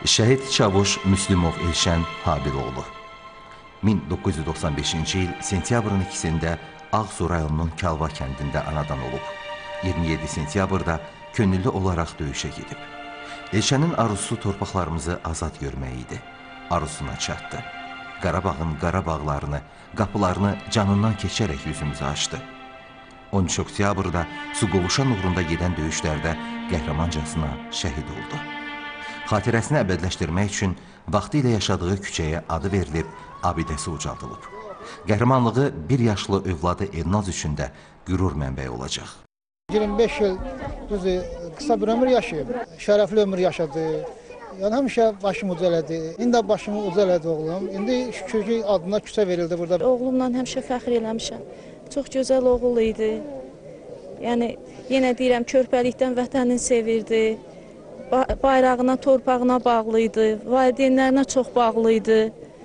Şəhid Çavuş Müslümov Elşən Habiloğlu 1995-ci il sentyabrın 2-də Ağsu rayonunun Kalva kəndində anadan olub. 27 sentyabrda könüllü olaraq döyüşə gedib. Elşənin arzusu torpaqlarımızı azad görmək idi. Arzusuna çatdı. Qarabağın Qarabağlarını, qapılarını canından keçərək yüzümüzü açdı. 13 oktyabrda su qovuşan uğrunda gedən döyüşlərdə qəhrəmancasına şəhid oldu. Xatirəsini əbədləşdirmək üçün vaxtı ilə yaşadığı küçəyə adı verilib, abidəsi ucaldılıb. Qəhrəmanlığı bir yaşlı övladı Elnaz üçün də qürur mənbəyi olacaq. 25 il qısa bir ömür yaşayıb, şərəfli ömür yaşadı. Yəni həmişə başımı uca elədi. İndi başımı uca elədi oğlum. İndi şükür ki, adına küçə verildi burada. Oğlumla həmişə fəxr eləmişəm. Çox gözəl oğul idi. Yəni, yenə deyirəm, körpəlikdən vətənini sevirdi. Bayrağına, torpağına bağlıydı. Valideynlərinə çox bağlıydı.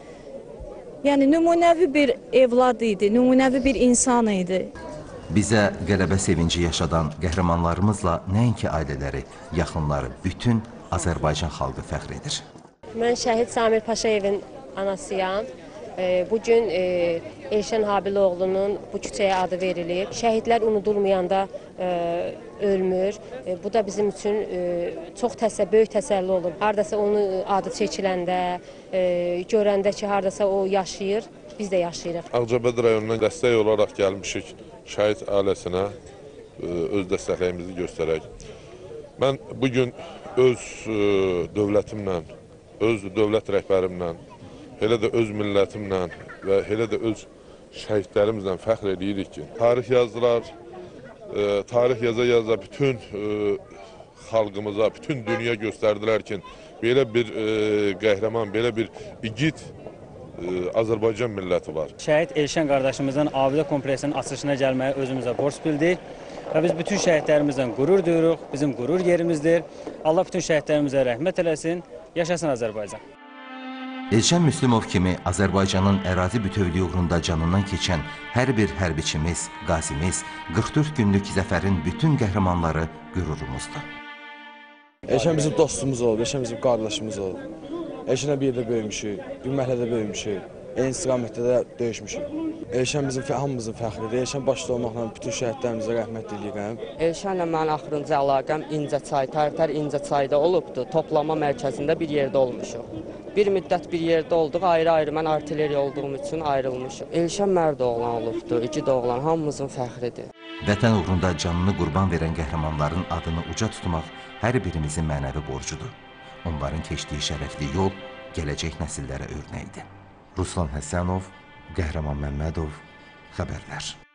Yəni, nümunəvi bir evlad idi, nümunəvi bir insan idi. Bizə qələbə sevinci yaşadan qəhrəmanlarımızla nəinki ailələri, yaxınları, bütün Azərbaycan xalqı fəxr edir. Mən şəhid Samir Paşayevin anasıyam. Bugün Elşən Habiloğlu'nun bu küçəyə adı verilib. Şəhidlər unudulmayanda ölmür. Bu da bizim üçün çox böyük təsəlli olur. Hardasa onun adı çəkiləndə, görəndə ki, hardasa o yaşayır, biz də yaşayırıq. Ağcabədi rayonundan dəstək olaraq gəlmişik şəhid ailəsinə, öz dəstəkləyimizi göstərək. Mən bugün öz dövlətimlə, öz dövlət rəhbərimlə, elə də öz millətimlə və elə də öz şəhidlərimizlə fəxr edirik ki, tarix yazdılar, tarix yaza-yaza bütün xalqımıza, bütün dünya göstərdilər ki, belə bir qəhrəman, belə bir igid Azərbaycan milləti var. Şəhid Elşən qardaşımızın abidə kompleksinin açılışına gəlməyi özümüzə borc bildik və biz bütün şəhidlərimizdən qürur duyuruq, bizim qürur yerimizdir. Allah bütün şəhidlərimizə rəhmət eləsin, yaşasın Azərbaycan. Elşən Müslümov kimi Azərbaycanın ərazi bütövlüyü uğrunda canından keçən hər bir hərbiçimiz, qazimiz, 44 günlük zəfərin bütün qəhrəmanları qürurumuzdur. Elşən bizim dostumuz oldu, Elşən bizim qardaşımız oldu. Elşənə bir yerdə böyümüşük, bir məhəllədə böyümüşük, eyni istiqamətdə də döyüşmüşük. Elşən bizim hamımızın fəxridir. Elşən başda olmaqla bütün şəhidlərimizə rəhmət diləyirəm. Elşənlə mənim axırıncı əlaqəm İncəçay, Tərtər İncəçayda olubdu. Toplama mərkəzində bir yerdə olmuşuq. Bir müddət bir yerdə olduq, ayrı-ayrı mən artilleriya olduğum üçün ayrılmışım. Elşən mərd oğlan olubdu, igid oğlan, hamımızın fəxridir. Vətən uğrunda canını qurban verən qəhrəmanların adını uca tutmaq hər birimizin mənəvi borcudur. Onların keçdiyi şərəfli yol gələcək nəsillərə örnəkdir. Ruslan Həsənov, Qəhrəman Məmmədov, Xəbərlər.